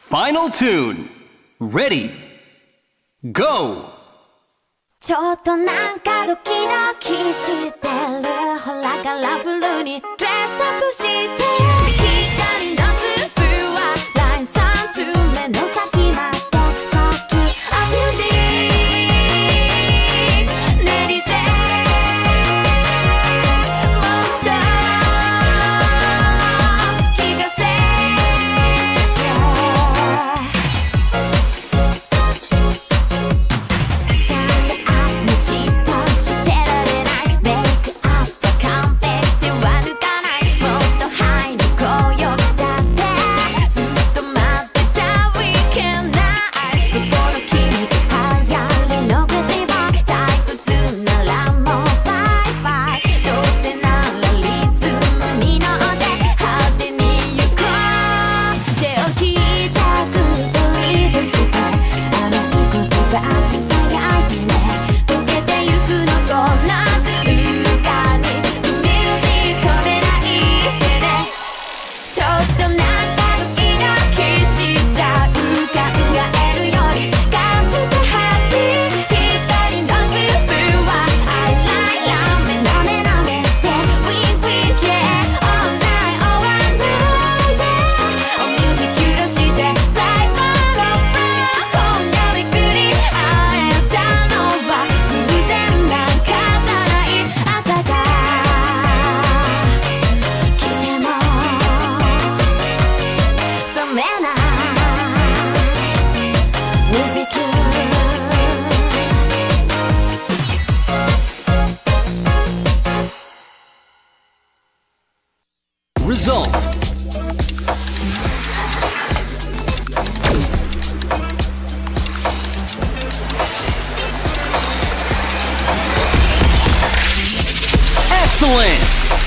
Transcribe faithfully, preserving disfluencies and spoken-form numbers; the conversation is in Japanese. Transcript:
Final tune. Ready. Go. ちょっとなんかドキドキしてるほらカラフルにドレスアップして光の粒はラインさんつめの先まで先アミュージックレディジェもっと聞かせて Result. Excellent.